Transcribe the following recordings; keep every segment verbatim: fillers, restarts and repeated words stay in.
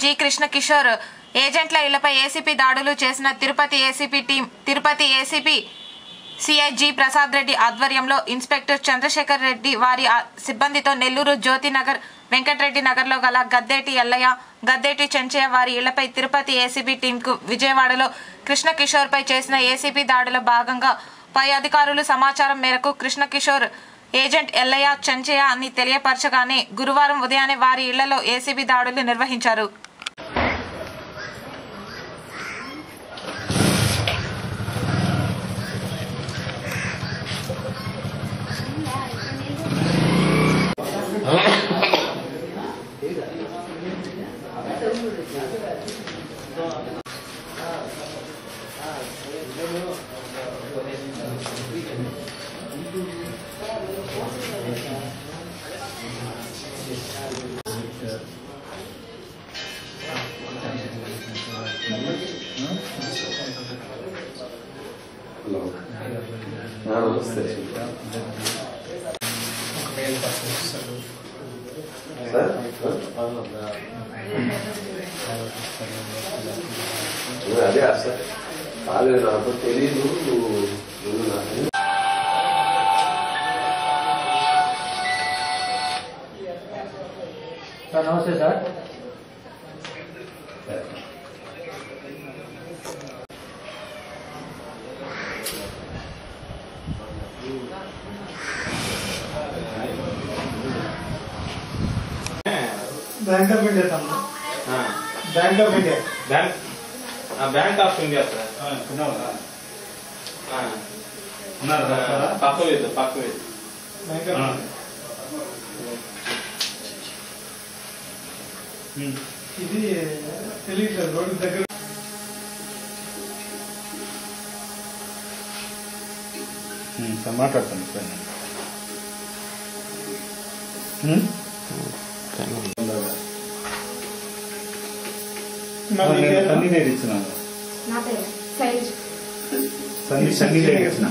G Krishna Kishore ఏజెంట్ల ఇళ్లపై ACP దాడులు చేసిన Tirupati ACP team Tirupati ACP CI G Prasad Reddy ఆధ్వర్యంలో ఇన్స్పెక్టర్ చంద్రశేఖర్ రెడ్డి వారి సిబ్బందితో నెల్లూరు జ్యోతినగర్ వెంకటరెడ్డి నగర్లో గల గద్దేటి ఎల్లయ్య గద్దేటి చెంచయ్య వారి ఇళ్లపై తిరుపతి ఏసీబీ టీంకు విజయవాడలో కృష్ణ కిషోర్ పై చేసిన ఏసీబీ దాడిలో భాగంగా పై అధికారులు సమాచారం మేరకు కృష్ణ కిషోర్ ఏజెంట్ ఎల్లయ్య చెంచయ్య అని తెలియపరచగానే గురువారం ఉదయాన్నే వారి ఇళ్లలో ఏసీబీ దాడులు నిర్వహించారు. అదే సార్ కాలేదు నాకు తెలీదు. సార్ నమస్తే sir. Bank of India sir. Bank of India bank bank of India sir. పక్క వేదు పక్క వేదు బ్యాంక్ ఆఫ్ ఇది తెలియదు సార్. రోడ్డు దగ్గర మాట్లాడతాను. సన్నీ నేను ఇచ్చినాను. సన్నీ సన్నీ నేను ఇచ్చిన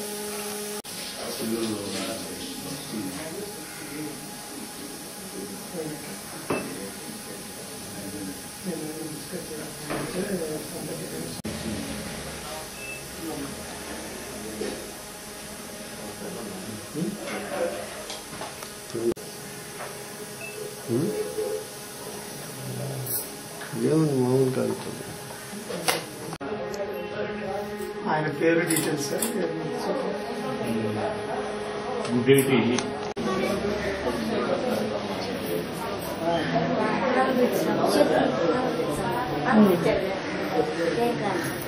మామూలుగా ఆయన పేరు డీటెయిల్స్ సార్. గుడ్డేటి చెప్పు